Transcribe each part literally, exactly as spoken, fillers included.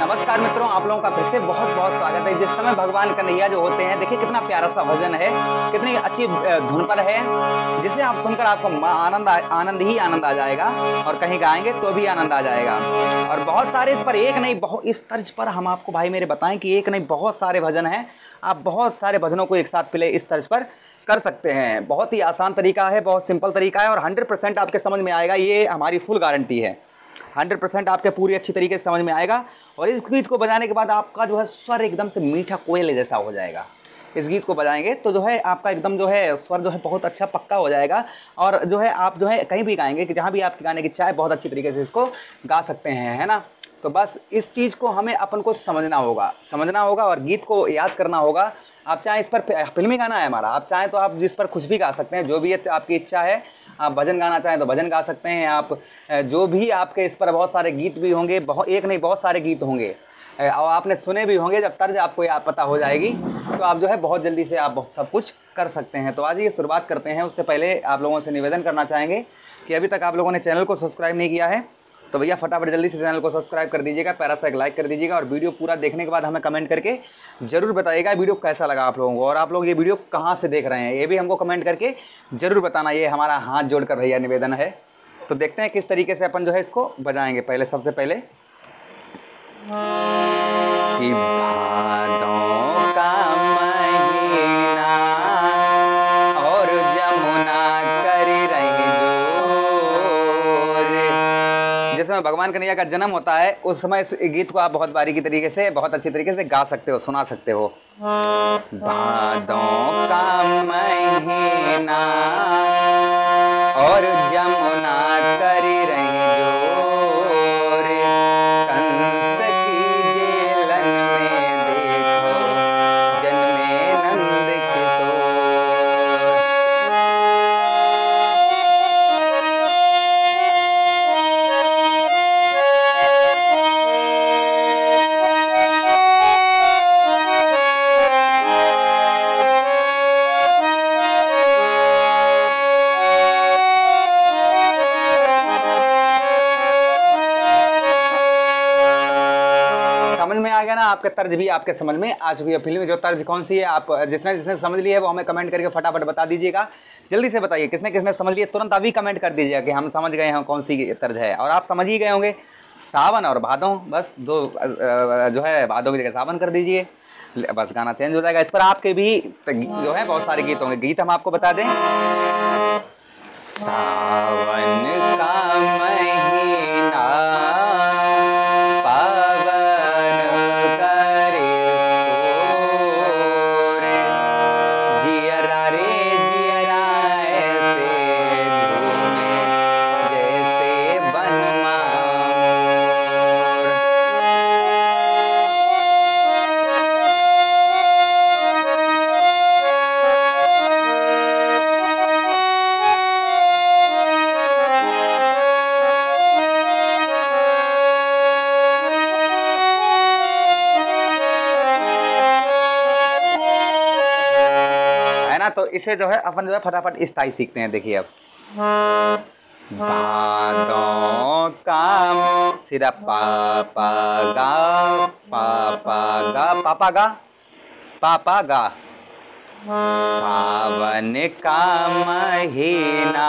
नमस्कार मित्रों, आप लोगों का फिर से बहुत बहुत स्वागत है। जिस समय भगवान कन्हैया जो होते हैं, देखिए कितना प्यारा सा भजन है, कितनी अच्छी धुन पर है, जिसे आप सुनकर आपको आनंद आनंद ही आनंद आ जाएगा और कहीं गाएंगे तो भी आनंद आ जाएगा। और बहुत सारे इस पर एक नहीं बहुत इस तर्ज पर हम आपको भाई मेरे बताएं कि एक नहीं बहुत सारे भजन हैं। आप बहुत सारे भजनों को एक साथ प्ले इस तर्ज पर कर सकते हैं। बहुत ही आसान तरीका है, बहुत सिंपल तरीका है और हंड्रेड परसेंट आपके समझ में आएगा, ये हमारी फुल गारंटी है। हंड्रेड परसेंट आपके पूरी अच्छी तरीके से समझ में आएगा और इस गीत को बजाने के बाद आपका जो है स्वर एकदम से मीठा कोयल जैसा हो जाएगा। इस गीत को बजाएंगे तो जो है आपका एकदम जो है स्वर जो है बहुत अच्छा पक्का हो जाएगा और जो है आप जो है कहीं भी गाएंगे कि जहाँ भी आपकी गाने की इच्छा है, बहुत अच्छी तरीके से इसको गा सकते हैं, है ना। तो बस इस चीज़ को हमें अपन को समझना होगा समझना होगा और गीत को याद करना होगा। आप चाहें इस पर फिल्मी गाना है हमारा, आप चाहें तो आप जिस पर कुछ भी गा सकते हैं, जो भी आपकी इच्छा है। आप भजन गाना चाहें तो भजन गा सकते हैं। आप जो भी आपके इस पर बहुत सारे गीत भी होंगे, बहुत एक नहीं बहुत सारे गीत होंगे और आपने सुने भी होंगे। जब तर्ज आपको याद पता हो जाएगी तो आप जो है बहुत जल्दी से आप सब कुछ कर सकते हैं। तो आज ये शुरुआत करते हैं। उससे पहले आप लोगों से निवेदन करना चाहेंगे कि अभी तक आप लोगों ने चैनल को सब्सक्राइब नहीं किया है तो भैया फटाफट जल्दी से चैनल को सब्सक्राइब कर दीजिएगा, प्यारा सा एक लाइक कर दीजिएगा और वीडियो पूरा देखने के बाद हमें कमेंट करके जरूर बताइएगा वीडियो कैसा लगा आप लोगों को और आप लोग ये वीडियो कहाँ से देख रहे हैं, ये भी हमको कमेंट करके जरूर बताना। ये हमारा हाथ जोड़कर भैया निवेदन है। तो देखते हैं किस तरीके से अपन जो है इसको बजाएंगे। पहले सबसे पहले कि भादों का महीना और जमुना कर रही जोर। जिस समय भगवान कन्हैया का जन्म होता है उस समय इस गीत को आप बहुत बारीकी तरीके से, बहुत अच्छी तरीके से गा सकते हो, सुना सकते हो। भादों का महीना और जमुना कर रही जोर, कंस की जेलन में देखो जन्मे नंद किशोर। समझ में आ गया ना? आपके तर्ज भी आपके समझ में आ चुकी है। फिल्म जो तर्ज कौन सी है, आप जिसने जिसने समझ ली है वो हमें कमेंट करके फटाफट बता दीजिएगा। जल्दी से बताइए किसने किसने समझ लिया, तुरंत अभी कमेंट कर दीजिएगा कि हम समझ गए हैं कौन सी तर्ज है। और आप समझ ही गए होंगे, सावन और भादों, बस दो जो है भादों की जगह सावन कर दीजिए, बस गाना चेंज हो जाएगा। इस पर आपके भी जो है बहुत सारे गीत होंगे। गीत हम आपको बता दें, सावन का महीना तो इसे जो है अपन जो है फटाफट स्थाई सीखते हैं। देखिए अब भादों का सीधा पापा गा पापा गा पापा गा पापा गा, सावन का महीना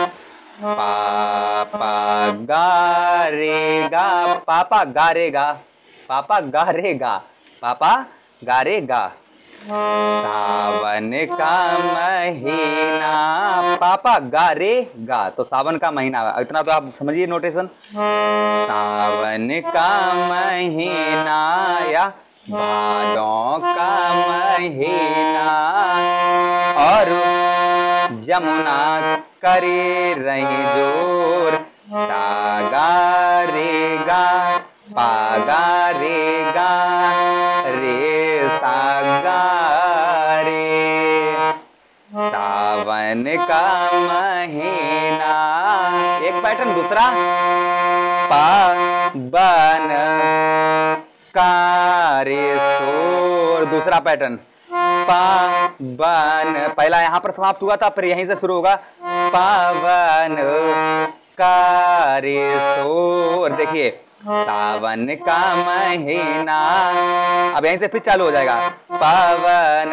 पापा गा रे गा पापा गा रे गा पापा गा रे गा पापा गा रे गा, सावन का महीना पापा गा रे गा। तो सावन का महीना, इतना तो आप समझिए नोटेशन। सावन का महीना या भादों का महीना और जमुना करे रही जोर, सागा रे गा पागा रे गा रे सागा रे, सावन का महीना। एक पैटर्न दूसरा, पावन कारे सोर, दूसरा पैटर्न पावन, पहला यहाँ पर समाप्त हुआ था फिर यहीं से शुरू होगा, पावन कारे सोर। देखिए सावन का महीना, अब यहीं से फिर चालू हो जाएगा। पवन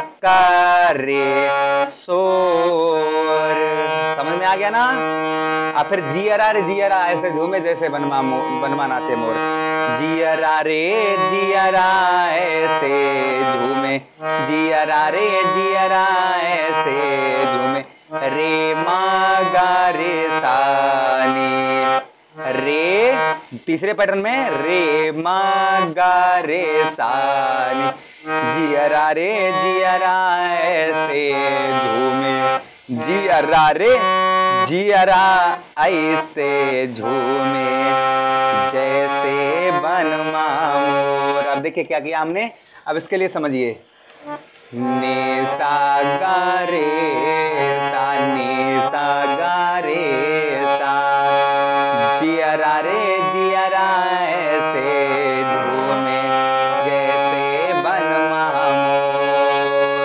करे शोर, समझ में आ गया ना। अब फिर जियरा रे जियरा ऐसे झूमे जैसे बनवा बनवा नाचे मोर। जियरा रे जियरा ऐसे झूमे, जियरा रे जियरा ऐसे झूमे, रे मा गा रे सा नी, रे तीसरे पैटर्न में रे मा गा रे सा नी, जियरा रे जियरा ऐसे झूमे, जियरा रे जियरा ऐसे झूमे जैसे बनवा मोर। अब देखिए क्या किया हमने, अब इसके लिए समझिए। ने सा गा रे सा, ने सा गा रे सा, जियरा रे जियरा ऐसे झूमे जैसे बनवा मोर।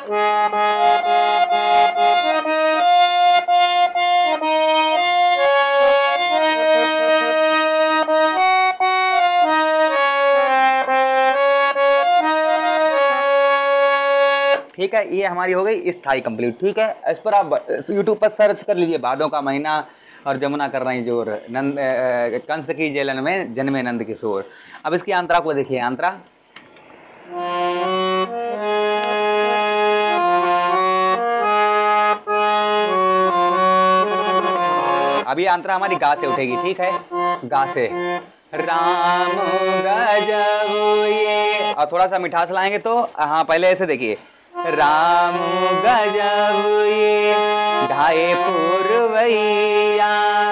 ठीक है, ये हमारी हो गई स्थाई कंप्लीट। ठीक है, इस पर आप यूट्यूब पर सर्च कर लीजिए, भादों का महीना और जमुना कर रही जोर, नंद कंस की जेलन में जन्मे नंद किशोर। अब इसकी अंतरा को देखिए, अंतरा अभी अंतरा हमारी गा से उठेगी। ठीक है, गा से राम गजब ये, और थोड़ा सा मिठास लाएंगे तो हाँ पहले ऐसे देखिए, राम गजब ये ढाए पुरवैया,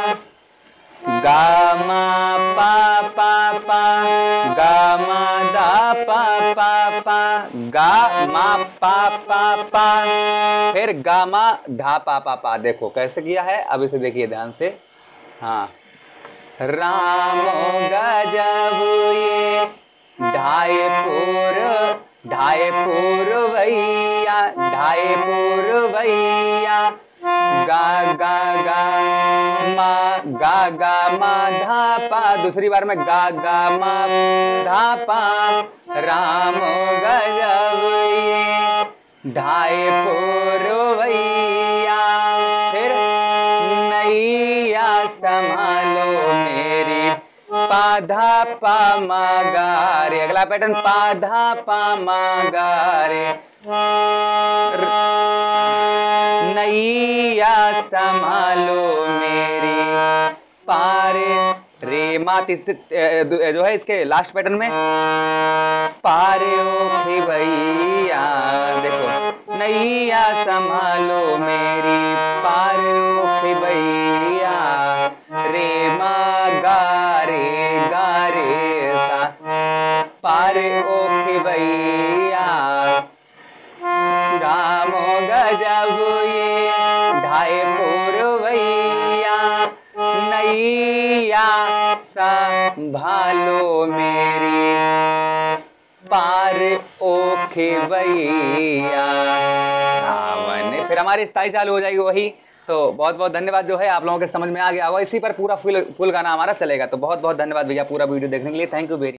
गा मा पा पा पा, गा मा दा पा पा पा, गा मा पा पा पा, फिर गा मा धा पा पा पा। देखो कैसे किया है, अब इसे देखिए ध्यान से। हाँ, राम गजब ये ढाए पुर, ढाए पुरवैया, ढाए पुरवैया, गा गा गा मा, गा गा मा धा पा, दूसरी बार में गा गा मा धा पा, राम गजब ये ढाए पुरवैया, फिर नैया संभालो मेरी, पाधा पा मा गा रे, अगला पैटर्न पाधा पा मा गा रे, नैया संभालो मेरी पार रे मा, जो है इसके लास्ट पैटर्न में पार ओखे भैया। देखो नैया संभालो मेरी पार ओखे भैया, रे मा गा रे गा रे सा, पार ओखे भैया, राम गजब ये ढाए पुरवैया, नैया संभालो मेरी पार ओखे भैया। सावन, फिर हमारी स्थाई चालू हो जाएगी वही। तो बहुत बहुत धन्यवाद, जो है आप लोगों के समझ में आ गया होगा। इसी पर पूरा फुल फुल गाना हमारा चलेगा। तो बहुत बहुत धन्यवाद भैया पूरा वीडियो देखने के लिए। Thank you very